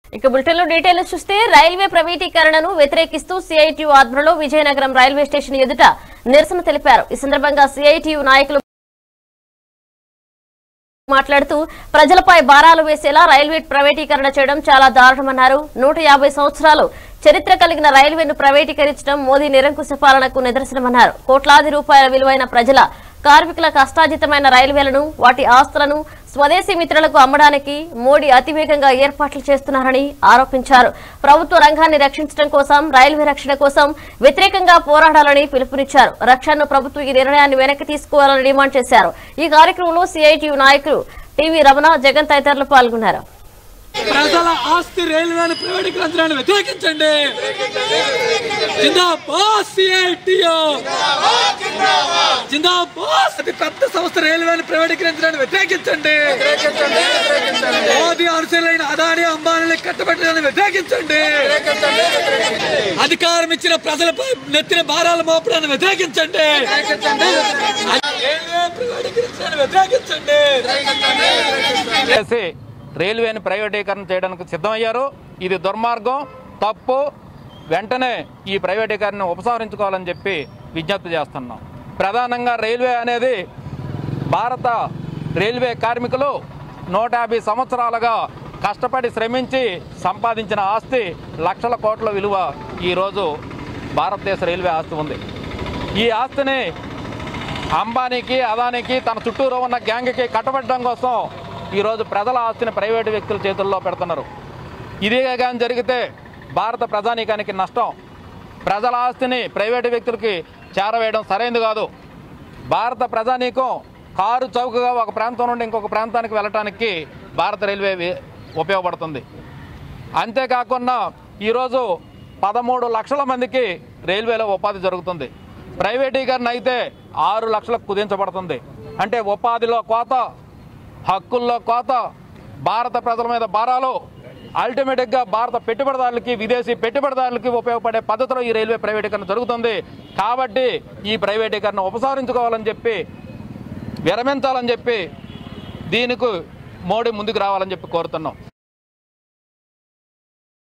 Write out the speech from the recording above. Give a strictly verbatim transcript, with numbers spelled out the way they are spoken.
ఇక బులెటిన్ లో డీటెయిల్స్ చూస్తే రైల్వే ప్రైవేటీకరణను వ్యతిరేకిస్తూ సిఐటియు ఆధ్వర్యంలో విజయనగరం రైల్వే స్టేషన్ ఎదుట నిరసన తెలిపారు. ఈ సందర్భంగా సిఐటియు నాయకులు మాట్లాడుతూ ప్రజలపై భారాలు వేసేలా రైల్వే ప్రైవేటీకరణ చేయడం చాలా దారుణమన్నారు. నూట యాభై సంవత్సరాలు చరిత్ర కలిగిన రైల్వేను ప్రైవేటీకరించడం మోదీ నిరంకుశ పాలనకు నిదర్శనమన్నారు. కోట్లాది రూపాయల విలువైన ప్రజల కార్మికుల కష్టార్జితమైన రైల్వేలను వాటి ఆస్తులను స్వదేశీ మిత్రులకు అమ్మడానికి మోడీ అతివేగంగా ఏర్పాట్లు చేస్తున్నారని ఆరోపించారు. ప్రభుత్వ రంగాన్ని రక్షించడం కోసం రైల్వే రక్షణ కోసం వ్యతిరేకంగా పోరాడాలని పిలుపునిచ్చారు. రక్షణను ప్రభుత్వం ఈ నిర్ణయాన్ని వెనక్కి తీసుకోవాలని డిమాండ్ చేశారు. ఈ కార్యక్రమంలో సిఐటియు నాయకులు టీవీ రమణ, జగన్ తదితరులు పాల్గొన్నారు. ప్రజల ఆస్తి రైల్వేను ప్రైవేటీకరించడాన్ని వ్యతిరేకించండి. జిందాబాద్ సిఐటియు, జిందాబాద్. అతి పెద్ద సంస్థ రైల్వేను ప్రైవేటీకరించడాన్ని వ్యతిరేకించండి. మోదీ అనుసరులైన అదాని అంబానీని కట్టబెట్టడాన్ని వ్యతిరేకించండి. అధికారం ఇచ్చిన ప్రజలపై నెత్తిన భారాలు మోపడాన్ని వ్యతిరేకించండి. రైల్వే ప్రైవేటీకరించడాన్ని వ్యతిరేకించండి. రైల్వేని ప్రైవేటీకరణ చేయడానికి సిద్ధమయ్యారు. ఇది దుర్మార్గం, తప్పు. వెంటనే ఈ ప్రైవేటీకరణ ఉపసంహరించుకోవాలని చెప్పి విజ్ఞప్తి చేస్తున్నాం. ప్రధానంగా రైల్వే అనేది భారత రైల్వే కార్మికులు నూట యాభై సంవత్సరాలుగా కష్టపడి శ్రమించి సంపాదించిన ఆస్తి లక్షల కోట్ల విలువ ఈరోజు భారతదేశ రైల్వే ఆస్తి ఉంది. ఈ ఆస్తిని అంబానీకి, అదానికి, తన చుట్టూరు ఉన్న గ్యాంగ్కి కట్టబెట్టడం కోసం ఈరోజు ప్రజల ఆస్తిని ప్రైవేటు వ్యక్తుల చేతుల్లో పెడుతున్నారు. ఇదే కానీ జరిగితే భారత ప్రజానీకానికి నష్టం. ప్రజల ఆస్తిని ప్రైవేటు వ్యక్తులకి చేరవేయడం సరైనది కాదు. భారత ప్రజానీకం కారు చౌకగా ఒక ప్రాంతం నుండి ఇంకొక ప్రాంతానికి వెళ్ళటానికి భారత రైల్వే ఉపయోగపడుతుంది. అంతేకాకుండా ఈరోజు పదమూడు లక్షల మందికి రైల్వేలో ఉపాధి జరుగుతుంది. ప్రైవేటీకరణ అయితే ఆరు లక్షలకు కుదించబడుతుంది. అంటే ఉపాధిలో కోత, హక్కుల్లో కోత, భారత ప్రజల మీద భారాలు. అల్టిమేట్గా భారత పెట్టుబడిదారులకి, విదేశీ పెట్టుబడిదారులకి ఉపయోగపడే పద్ధతిలో ఈ రైల్వే ప్రైవేటీకరణ జరుగుతుంది. కాబట్టి ఈ ప్రైవేటీకరణ ఉపసంహరించుకోవాలని చెప్పి, విరమించాలని చెప్పి, దీనికి మోడీ ముందుకు రావాలని చెప్పి కోరుతున్నాం.